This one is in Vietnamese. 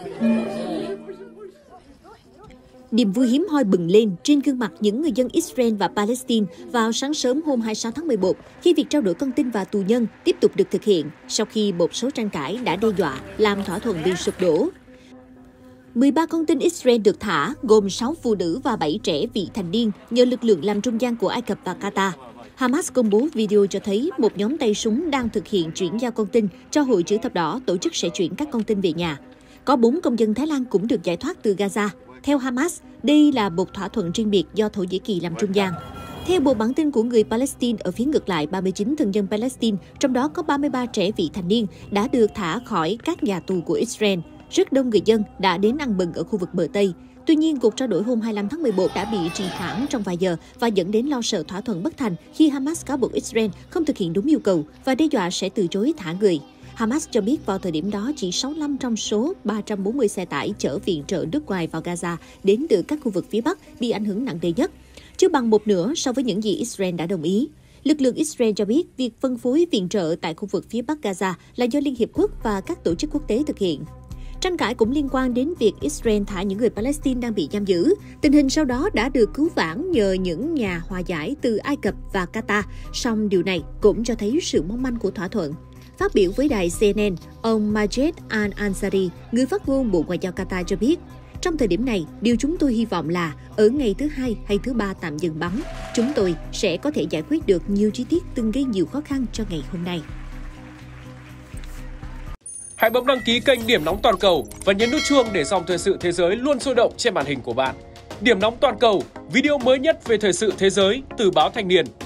Niềm vui hiếm hoi bừng lên trên gương mặt những người dân Israel và Palestine vào sáng sớm hôm 26 tháng 11 khi việc trao đổi con tin và tù nhân tiếp tục được thực hiện sau khi một số tranh cãi đã đe dọa làm thỏa thuận bị sụp đổ. 13 con tin Israel được thả, gồm 6 phụ nữ và 7 trẻ vị thành niên nhờ lực lượng làm trung gian của Ai Cập và Qatar. Hamas công bố video cho thấy một nhóm tay súng đang thực hiện chuyển giao con tin cho Hội Chữ Thập Đỏ tổ chức sẽ chuyển các con tin về nhà. Có 4 công dân Thái Lan cũng được giải thoát từ Gaza. Theo Hamas, đây là một thỏa thuận riêng biệt do Thổ Nhĩ Kỳ làm trung gian. Theo một bản tin của người Palestine, ở phía ngược lại, 39 thường dân Palestine, trong đó có 33 trẻ vị thành niên, đã được thả khỏi các nhà tù của Israel. Rất đông người dân đã đến ăn mừng ở khu vực bờ Tây. Tuy nhiên, cuộc trao đổi hôm 25 tháng 11 đã bị trì hoãn trong vài giờ và dẫn đến lo sợ thỏa thuận bất thành khi Hamas cáo buộc Israel không thực hiện đúng yêu cầu và đe dọa sẽ từ chối thả người. Hamas cho biết vào thời điểm đó chỉ 65 trong số 340 xe tải chở viện trợ nước ngoài vào Gaza đến từ các khu vực phía Bắc bị ảnh hưởng nặng nề nhất, chưa bằng một nửa so với những gì Israel đã đồng ý. Lực lượng Israel cho biết việc phân phối viện trợ tại khu vực phía Bắc Gaza là do Liên Hiệp Quốc và các tổ chức quốc tế thực hiện. Tranh cãi cũng liên quan đến việc Israel thả những người Palestine đang bị giam giữ. Tình hình sau đó đã được cứu vãn nhờ những nhà hòa giải từ Ai Cập và Qatar, song điều này cũng cho thấy sự mong manh của thỏa thuận. Phát biểu với đài CNN, ông Majed Al-Ansari, người phát ngôn Bộ Ngoại giao Qatar cho biết, trong thời điểm này, điều chúng tôi hy vọng là ở ngày thứ Hai hay thứ Ba tạm dừng bắn, chúng tôi sẽ có thể giải quyết được nhiều chi tiết từng gây nhiều khó khăn cho ngày hôm nay. Hãy bấm đăng ký kênh Điểm Nóng Toàn Cầu và nhấn nút chuông để dòng thời sự thế giới luôn sôi động trên màn hình của bạn. Điểm Nóng Toàn Cầu, video mới nhất về thời sự thế giới từ báo Thanh niên.